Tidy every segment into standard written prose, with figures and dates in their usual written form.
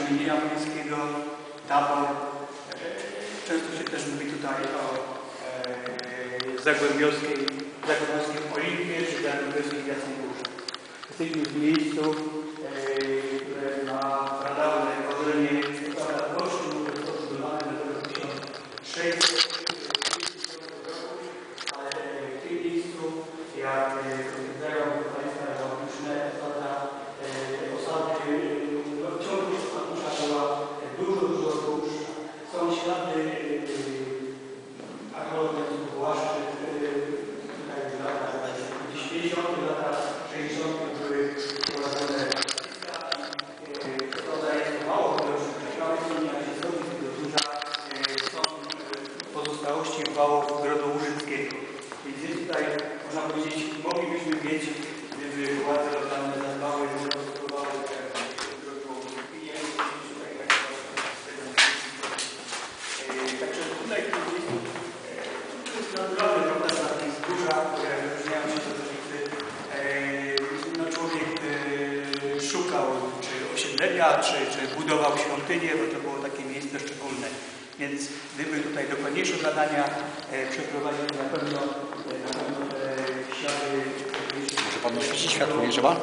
Krzemienia Miejskiego, Tabor. Często się też mówi tutaj o Zagłębiowskiej Olimpie czy Zagłębiowskiej Jasnej Górze. Jesteśmy w miejscu, które ma pradawne korzenie Kościół zbudowany do roku 1600, ale w tym miejscu, jak potwierdzają Państwa geologiczne, osady w ciągu osadnicza była dużo dłuższa. Są ślady archeologii zwłaszcza tutaj w latach 50., latach 60. były prowadzone to daje mało widocznych, jak się zrobi z tego duża, są pozostałości wałów Grodu Łużyckiego. Więc tutaj można powiedzieć, moglibyśmy mieć, gdyby władze lokalne zadbały, że rozbudowały Także tutaj to jest naturalny problem na tych wzgórzach, które wyróżniają się do różnicy. No, człowiek szukał czy osiedlenia, czy budował świątynię, bo to było takie miejsce szczególne. Więc gdyby tutaj dokładniejsze badania przeprowadzić, na pewno ślady... Może Pan oświecić światło, nie trzeba?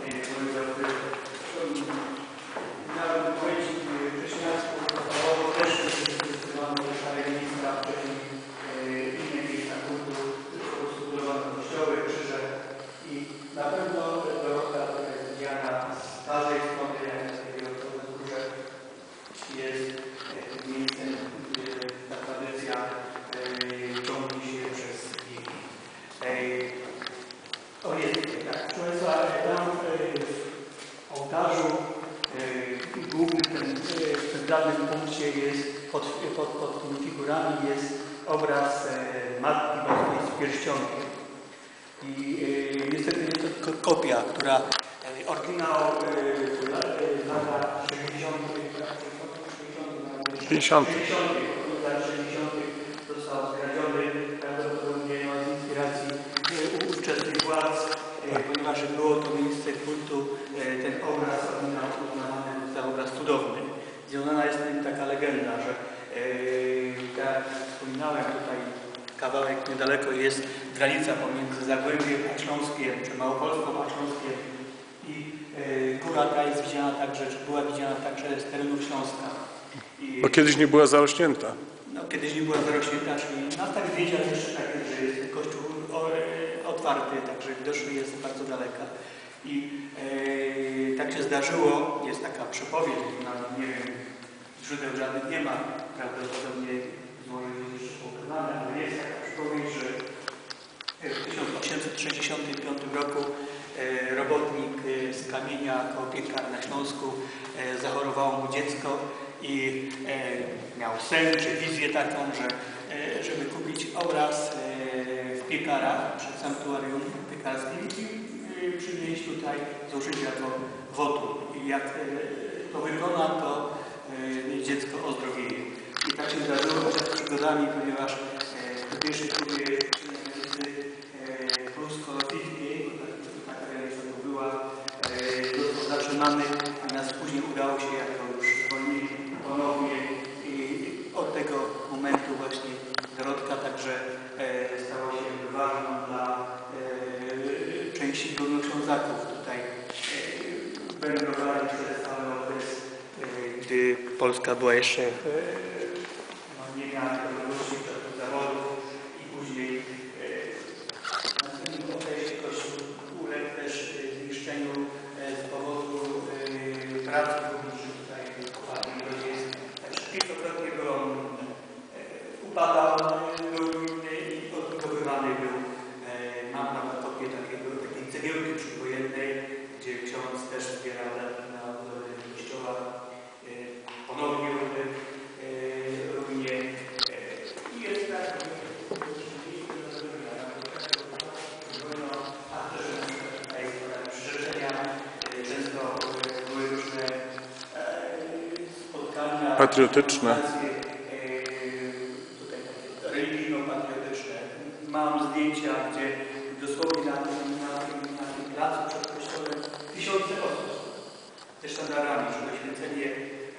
Nawet w momencie, gdy chrześcijaństwo powstawało, też wykorzystywano szare miejsca, wcześniej inne miejsca kultu, po prostu budowano kościoły, krzyże i na pewno Dorotka Diana z każdej strony, jak na tej wzgórze, jest miejscem, gdzie ta tradycja ciągnie się przez wieki. O jest, tak, proszę Państwa, tam w ołtarzu głównym, w centralnym punkcie jest, pod tymi figurami jest obraz Matki Boskiej z pierścionkiem. I niestety jest to tylko kopia, która oryginał lata 60. Został skradziony prawdopodobnie z inspiracji ówczesnych władz, ponieważ było to miejsce kultu, ten obraz uznawany za obraz cudowny. Związana jest z tym taka legenda, że tak jak wspominałem, tutaj kawałek niedaleko jest granica pomiędzy Zagłębiem a Śląskiem, czy Małopolską a Śląskiem. I góra ta jest widziana także, czy była widziana także z terenów Śląska. Bo kiedyś nie była zarośnięta. No, kiedyś nie była zarośnięta, czyli na tak wiedział jeszcze tak jest, że jest kościół otwarty, także widoczny jest bardzo daleka. I tak się zdarzyło, jest taka przepowiedź, nie wiem, źródeł żadnych nie ma, prawdopodobnie może jest jeszcze pokazane, ale jest taka przepowiedź, że w 1865 roku robotnik z Kamienia koło Piekar na Śląsku zachorowało mu dziecko i miał sen czy wizję taką, że żeby kupić obraz w Piekarach przed sanktuarium piekarskim i przynieść tutaj, złożyć jako wotum. I jak to wykona, to dziecko ozdrowieje. I tak się zdarzyło przed przygodami, ponieważ w pierwszej próbie prusko-rosyjskiej, bo taka realizacja była, został zatrzymany, natomiast później udało się jako już zwolnienie ponownie i od tego momentu właśnie Dorotka także stała się ważną dla części Górnoślązaków. Tutaj wędrowali przez cały okres, gdy Polska była jeszcze nie miała możliwości zawodów i później w następnym okresie Kościół uległ też zniszczeniu z powodu pracy publicznych tutaj kopalni rodzieńskiej. Także kilkakrotnie był on upadał, był ruinny i odbudowywany był. Mam nawet kopię takiej cegiełki przedwojennej, gdzie ksiądz też zbierał na budowę kościoła. Ponownie ruinie. I jest tak, przyrzeczenia, często były różne spotkania patriotyczne. Religijno-patriotyczne. Mam zdjęcia, gdzie dosłownie na tym placu przed kościołem tysiące osób ze sztandarami, że poświęcenie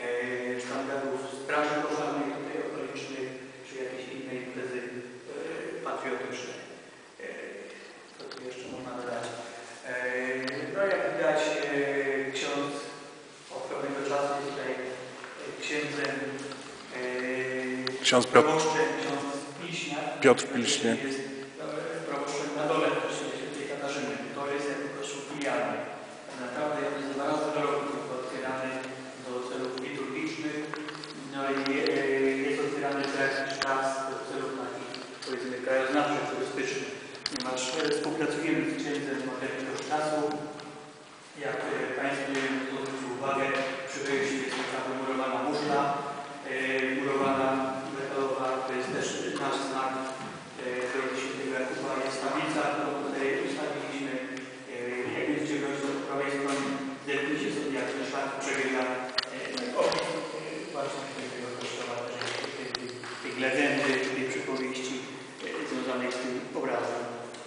sztandarów straży pożarnej tutaj okolicznych, czy jakiejś innej imprezy patriotycznej. Co tu jeszcze można dodać? No jak widać, ksiądz od pewnego czasu jest tutaj księdzem Ksiądz proboszczem, ksiądz Pilśniak. Piotr Pilśniak. Jest proboszczem na dole w kościele świętej Katarzyny. To jest jako kościół filialny. Naprawdę jest 2 razy do roku otwierany do celów liturgicznych. No i jest otwierany co jakiś czas do celów takich, powiedzmy, krajoznawczych, turystycznych. Ponieważ współpracujemy z księdzem od jakiegoś czasu. Jak Państwo nie wiem, zwrócił uwagę, przy wejściu jest taka wymurowana muszla, murowana metalowa, to jest też nasz znak świętego Jakuba, jest tablica, którą tutaj ustawiliśmy. Jak będziecie wejść do prawej strony, zerknijcie sobie, jak ten szlak przebiega. Opis właśnie tego kościoła, tej legendy, czy tej przypowieści związanej z tym obrazem.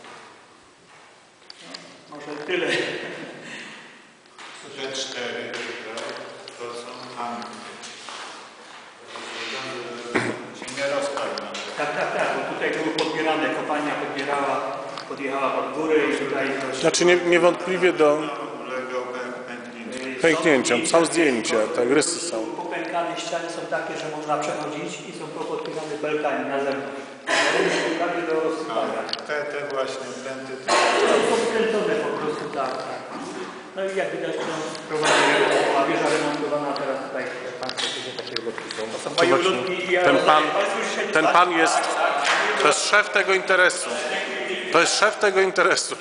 No, może tyle. Te 4 to są Anki. Się nie rozpadną. Tak, bo tutaj były podbierane, kopalnia podjechała pod górę i tutaj... Znaczy niewątpliwie do Ulegał pęknięciu. pęknięciom. Są zdjęcia, tak, rysy są. Popękane ściany są takie, że można przechodzić i są podpinane belkami na zewnątrz. Prawie do rozsypania. Te właśnie pręty. Są skręcone po prostu, tak. No i jak widać, była wieża remontowana, teraz tutaj Państwo widzą takiego lotu. To są majolutki i Ten pan jest, to jest szef tego interesu. To jest szef tego interesu.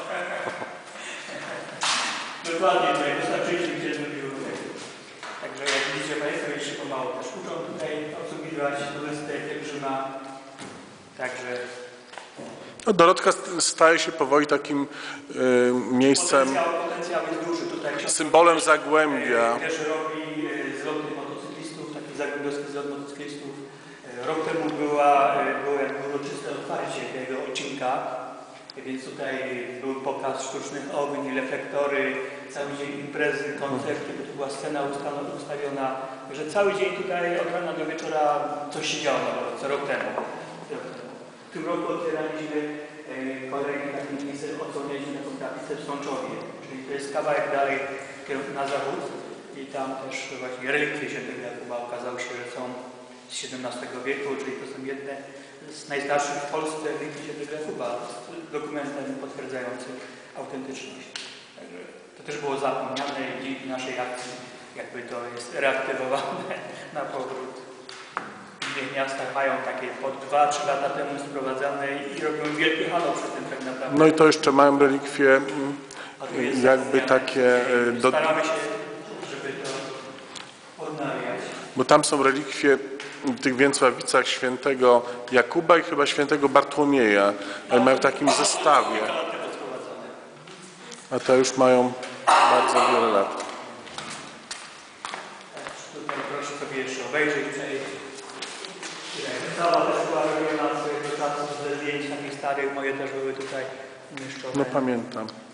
Dokładnie, tutaj wystarczyliśmy, gdzie zrobiło tego. Także jak widzicie Państwo, jeszcze pomału też uczą tutaj obsługiwać turystę, pielgrzyma. Także... No, Dorotka staje się powoli takim miejscem, Potencjał jest duży. Tutaj symbolem Zagłębia. też robi zloty motocyklistów, taki zagłębiowski zlot motocyklistów. Rok temu było jakby uroczyste otwarcie tego odcinka, więc tutaj był pokaz sztucznych ogni, reflektory, cały dzień imprezy, koncerty, bo tu była scena ustawiona. Także cały dzień tutaj od rana do wieczora coś się działo co rok temu. W tym roku otwieraliśmy kolejny taki miejsce, odsłoniliśmy taką tablicę w Sączowie, czyli to jest kawałek dalej na zachód i tam też właśnie relikwie świętego Jakuba okazało się, że są z XVII wieku, czyli to są jedne z najstarszych w Polsce relikwii świętego Jakuba z dokumentem potwierdzającym autentyczność. Także to też było zapomniane i dzięki naszej akcji jakby to jest reaktywowane na powrót. W innych miastach mają takie po 2-3 lata temu sprowadzane i robią wielki halo przy tym tak naprawdę. No i to jeszcze mają relikwie jakby takie... Staramy się, żeby to odnawiać. Bo tam są relikwie w tych Więcławicach świętego Jakuba i chyba świętego Bartłomieja. Mają w takim zestawie. A te już mają bardzo wiele lat. Tutaj proszę sobie jeszcze obejrzeć. Cała też była robiona swojego czasu ze zdjęć takich starych, moje też były tutaj umieszczone. No pamiętam.